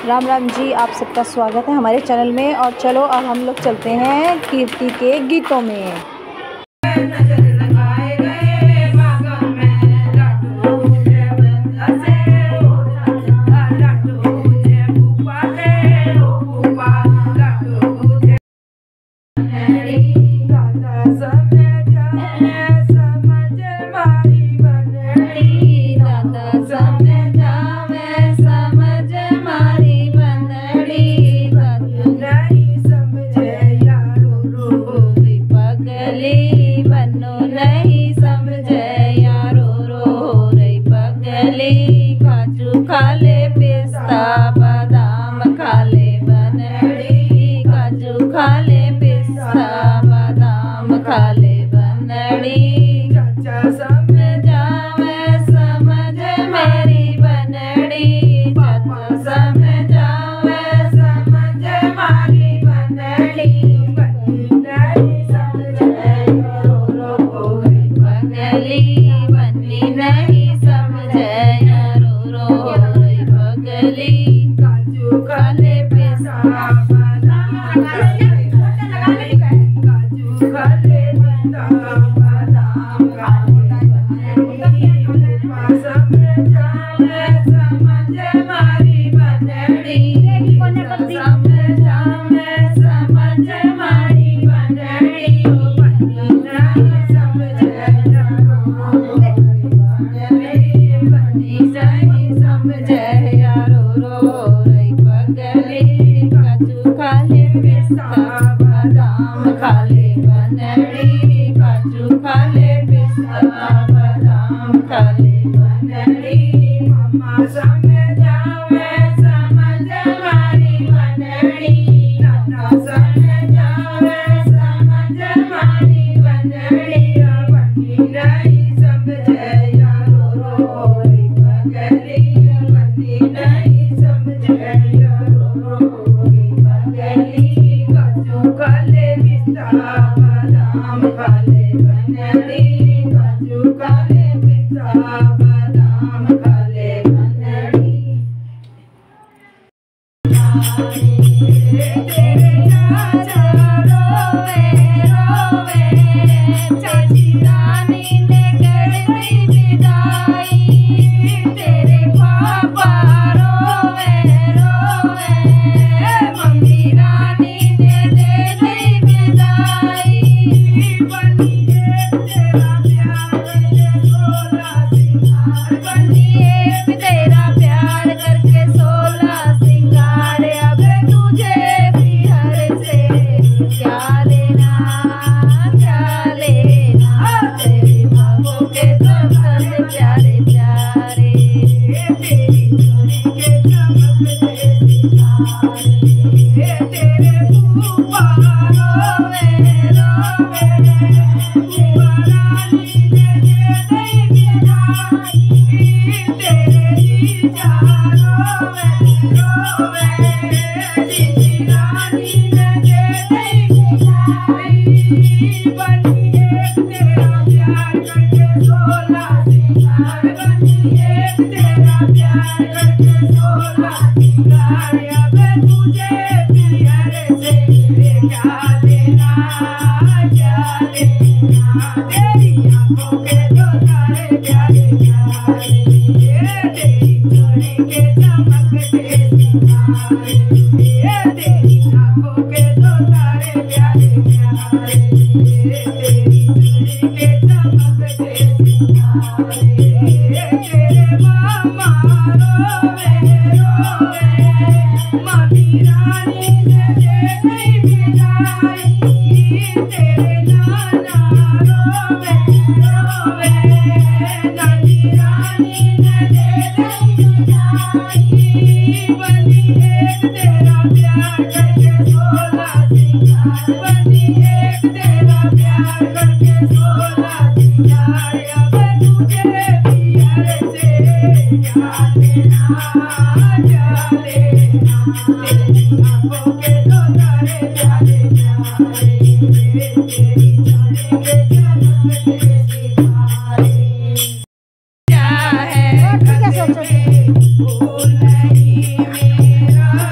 राम राम जी, आप सबका स्वागत है हमारे चैनल में। और चलो अब हम लोग चलते हैं कीर्ति के गीतों में। खाले पिस्ता बादाम खाले बनड़ी, काजू खाले पिस्ता बादाम खाले बनड़ी। चाचा समझावे समझ मेरी बनड़ी, चाचा समझावे समझ मारी बनड़ी। नहीं समझे रो रो पगली, बनी नहीं समझे काजू खाले पिस्ता बादाम काजू खाले पिस्ता बादाम समझावे समझ मारी बनड़ी, समझावे समझ मारी बनड़ी। नहीं समझे बनी नहीं समझे खाले पिस्ता बादाम खाले बनड़ी, काजू खाले पिस्ता बादाम खाले बनड़ी। मम्मा समझावे समझ मारी बनड़ी, नाना समझावे समझ मारी बनड़ी। बनी नहीं समझे यारो रो पगली, बनी नहीं समझे यारो रो काजू खाले पिस्ता बादाम खाले बनड़ी, काजू खाले पिस्ता बादाम खाले बनड़ी। तेरे चाचा रोवे रोवे, चाची रानी ने कर दी विदाई। तेरे पापा रोवे रोवे, मम्मी रानी ने दे दी विदाई। बनिए तेरा प्यार करके सोला सिंगार, बनिए तेरा प्यार करके सोला सिंगार। अब तुझे प्यार से क्या लेना क्या लेना, तेरे बाबू के सबसे प्यारे प्यारे, तेरी चोरी के चमकते सितारे। तेरे फूफा रोवे रोवे, फूफा रानी ने दे दी विदाई। तेरे जीजा रोवे रोवे, जीजी रानी ने दे दी विदाई। बनिए तेरा प्यार करके सोला सिंगार, बनिए तेरा प्यार करके सोला सिंगार। अब तुझे प्यार से क्या लेना क्या लेना, तेरी आंखों के दो तारे प्यारे प्यारे, तेरी चोरी के चमकते सितारे। तेरी आंखों के दो तारे प्यारे प्यारे, तेरी चोरी के चमकते सितारे। तेरे मामा रोवे रोवे, मम्मी रानी ने दे दी विदाई। तेरे नाना रोवे रोवे, नानी रानी ने दे दी विदाई। बनिए तेरा प्यार करके सोला सिंगार, बनिए तेरा प्यार करके सोला सिंगार। अब तुझे प्यार से क्या लेना क्या लेना, तेरी आंखों के दो तारे प्यारे प्यारे, तेरी चोरी के चमकते सितारे। क्या है फूल नहीं मेरा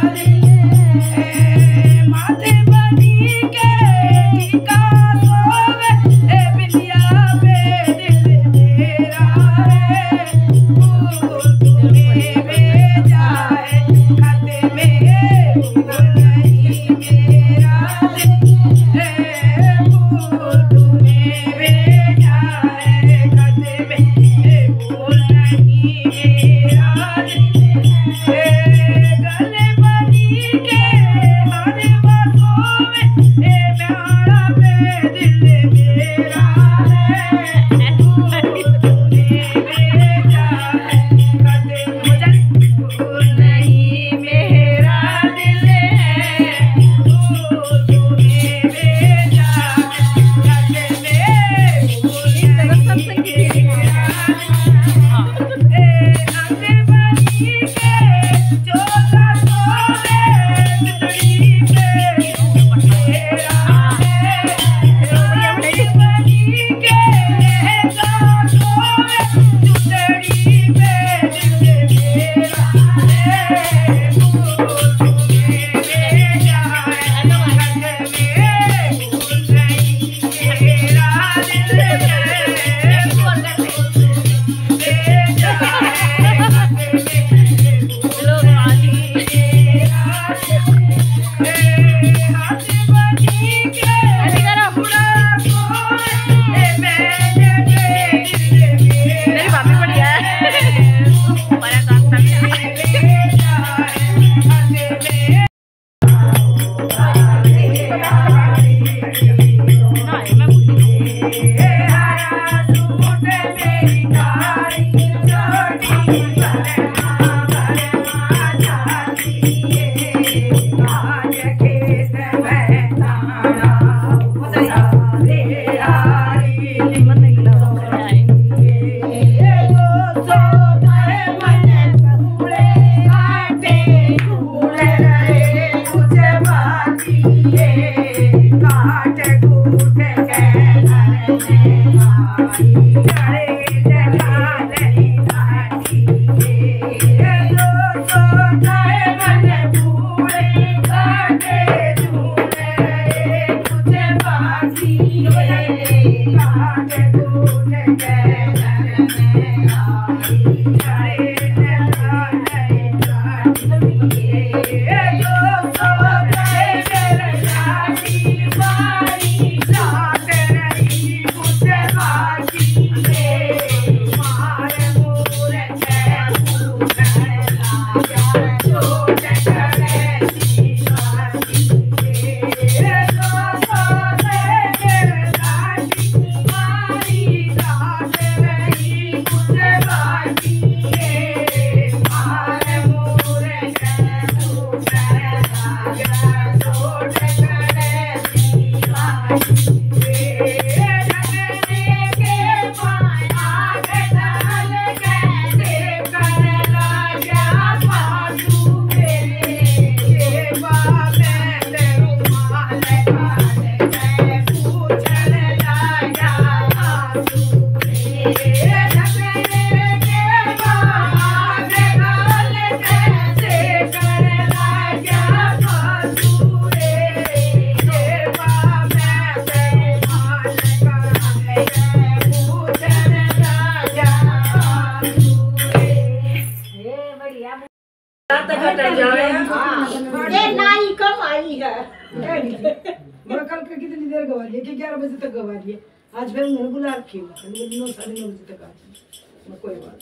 कल के कितनी देर गवा दिए कि 11 बजे तक गवा दिए। आज फिर मैंने बुला रखी 9 साढ़े 9 बजे तक आ जाए। कोई बात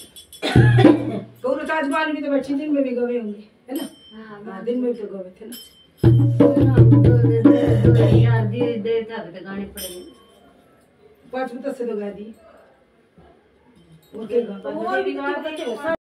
नहीं। गौरव तो आज बाल भी तो बच्ची दिन में भी गवे होंगे है ना। हाँ दिन में भी तो गवे थे ना। देर तक गाने पड़ेंगे 5 बजे से तो गा दी। ओके और भी गा दी।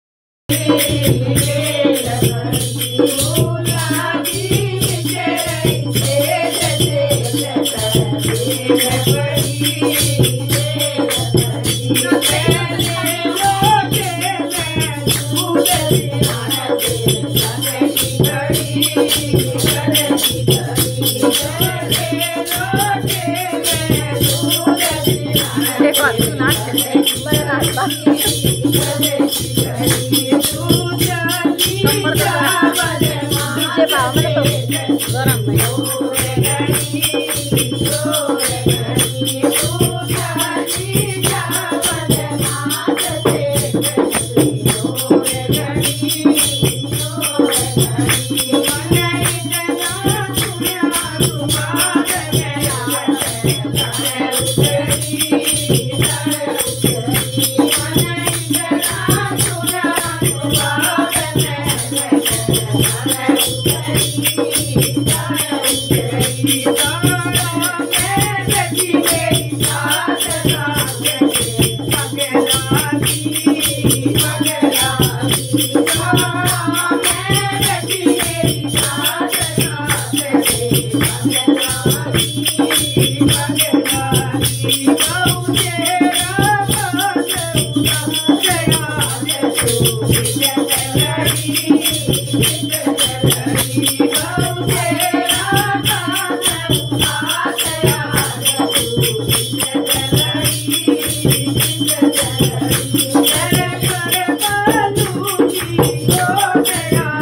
Yeah.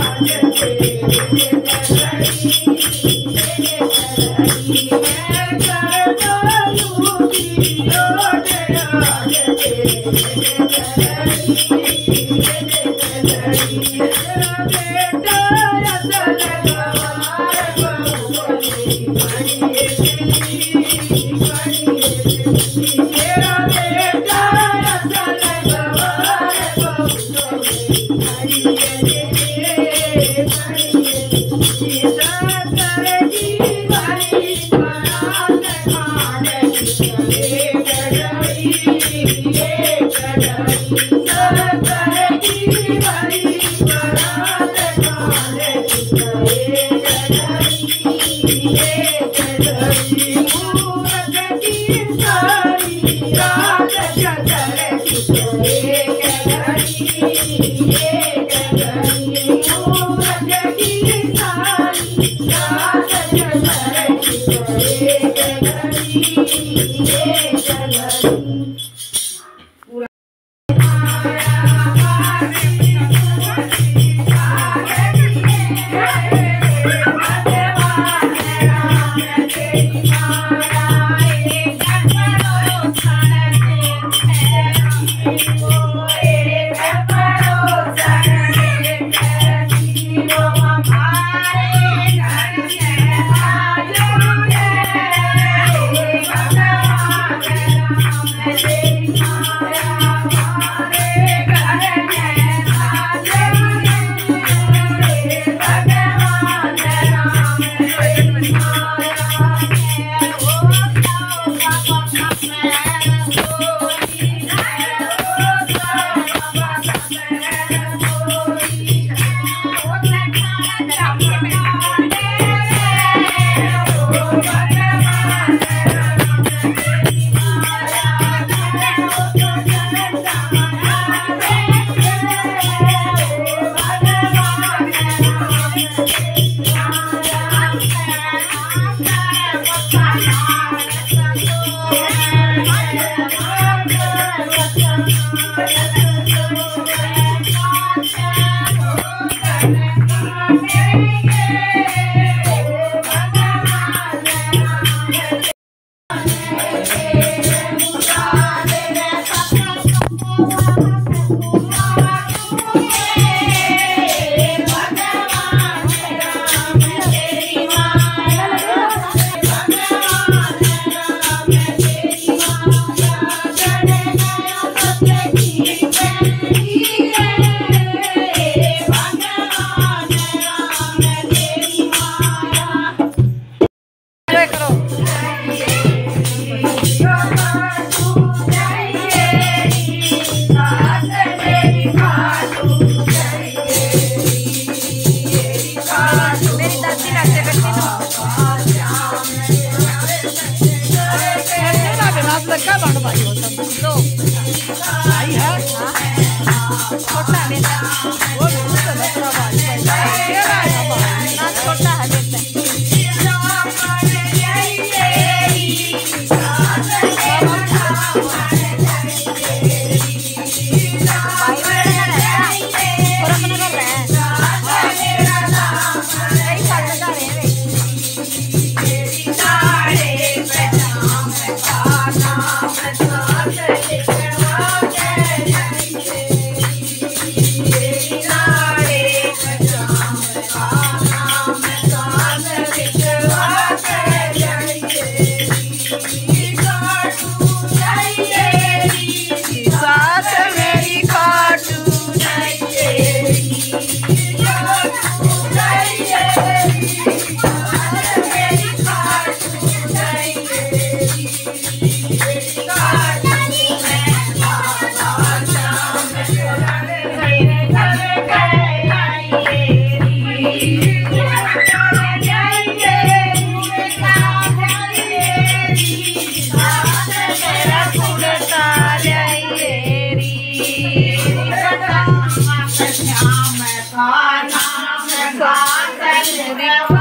Hãy subscribe cho kênh Ghiền Mì Gõ để không bỏ lỡ